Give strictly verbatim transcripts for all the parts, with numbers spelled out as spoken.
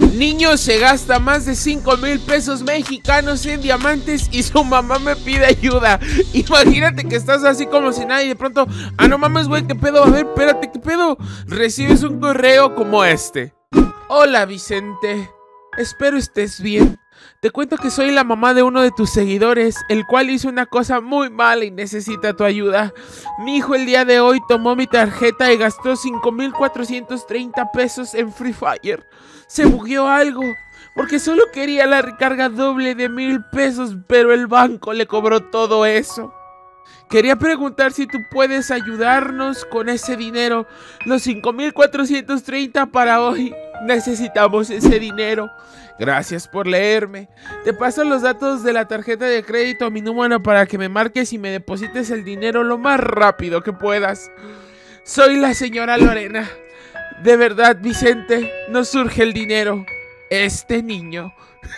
Niño se gasta más de cinco mil pesos mexicanos en diamantes y su mamá me pide ayuda. Imagínate que estás así como si nada y de pronto, ah, no mames, güey, ¿qué pedo? A ver, espérate, ¿qué pedo? Recibes un correo como este. Hola, Vicente. Espero estés bien. Te cuento que soy la mamá de uno de tus seguidores, el cual hizo una cosa muy mala y necesita tu ayuda. Mi hijo el día de hoy tomó mi tarjeta y gastó cinco mil cuatrocientos treinta pesos en Free Fire. Se bugueó algo, porque solo quería la recarga doble de mil pesos, pero el banco le cobró todo eso. Quería preguntar si tú puedes ayudarnos con ese dinero, los cinco mil cuatrocientos treinta para hoy. Necesitamos ese dinero. Gracias por leerme. Te paso los datos de la tarjeta de crédito a mi número para que me marques y me deposites el dinero lo más rápido que puedas. Soy la señora Lorena. De verdad, Vicente, nos surge el dinero. Este niño.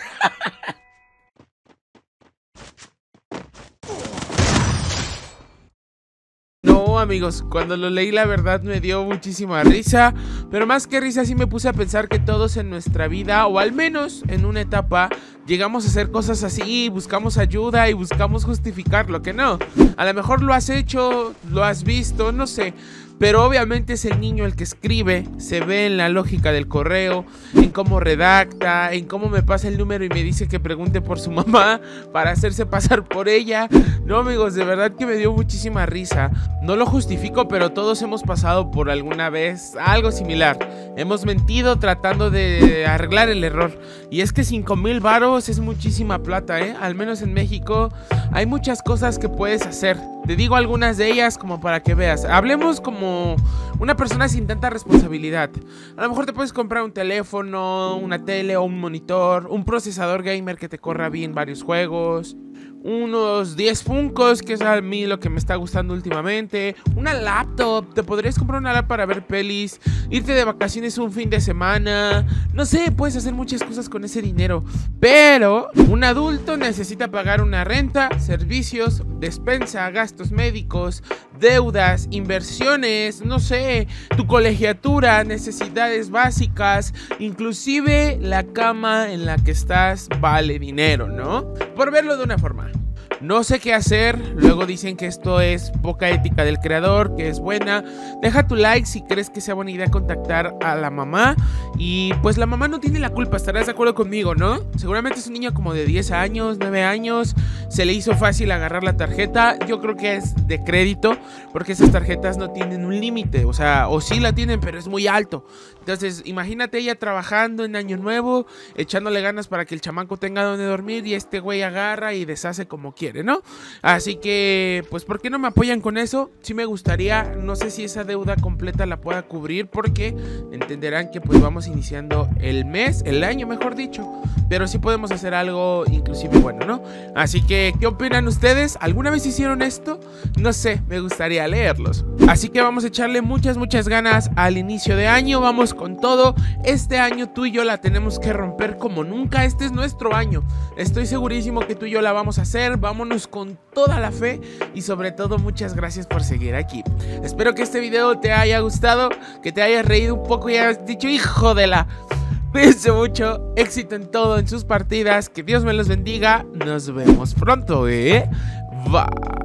No, amigos, cuando lo leí la verdad me dio muchísima risa, pero más que risa sí me puse a pensar que todos en nuestra vida, o al menos en una etapa, llegamos a hacer cosas así, buscamos ayuda y buscamos justificar lo que no. A lo mejor lo has hecho, lo has visto, no sé. Pero obviamente es el niño el que escribe, se ve en la lógica del correo, en cómo redacta, en cómo me pasa el número y me dice que pregunte por su mamá para hacerse pasar por ella. No, amigos, de verdad que me dio muchísima risa. No lo justifico, pero todos hemos pasado por alguna vez algo similar. Hemos mentido tratando de arreglar el error. Y es que cinco mil varos es muchísima plata, ¿eh? Al menos en México hay muchas cosas que puedes hacer. Te digo algunas de ellas como para que veas. Hablemos como una persona sin tanta responsabilidad. A lo mejor te puedes comprar un teléfono, una tele o un monitor, un procesador gamer que te corra bien varios juegos, unos diez Funkos, que es a mí lo que me está gustando últimamente, una laptop, te podrías comprar una laptop para ver pelis, irte de vacaciones un fin de semana, no sé, puedes hacer muchas cosas con ese dinero. Pero un adulto necesita pagar una renta, servicios, despensa, gastos médicos, deudas, inversiones, no sé, tu colegiatura, necesidades básicas, inclusive la cama en la que estás vale dinero, ¿no? Por verlo de una forma. No sé qué hacer, luego dicen que esto es poca ética del creador, que es buena. Deja tu like si crees que sea buena idea contactar a la mamá. Y pues la mamá no tiene la culpa, estarás de acuerdo conmigo, ¿no? Seguramente es un niño como de diez años, nueve años. Se le hizo fácil agarrar la tarjeta. Yo creo que es de crédito, porque esas tarjetas no tienen un límite. O sea, o sí la tienen, pero es muy alto. Entonces, imagínate ella trabajando en Año Nuevo, echándole ganas para que el chamaco tenga donde dormir, y este güey agarra y deshace como quiere, ¿no? Así que, pues, ¿por qué no me apoyan con eso? Sí me gustaría, no sé si esa deuda completa la pueda cubrir, porque entenderán que pues vamos iniciando el mes, el año mejor dicho, pero sí podemos hacer algo inclusive bueno, ¿no? Así que, ¿qué opinan ustedes? ¿Alguna vez hicieron esto? No sé, me gustaría leerlos. Así que vamos a echarle muchas, muchas ganas al inicio de año, vamos con todo. Este año tú y yo la tenemos que romper como nunca, este es nuestro año. Estoy segurísimo que tú y yo la vamos a hacer, vámonos con toda la fe y sobre todo muchas gracias por seguir aquí. Espero que este video te haya gustado, que te hayas reído un poco y hayas dicho hijo de la... Cuídense mucho, éxito en todo en sus partidas, que Dios me los bendiga, nos vemos pronto, ¿eh? Bye.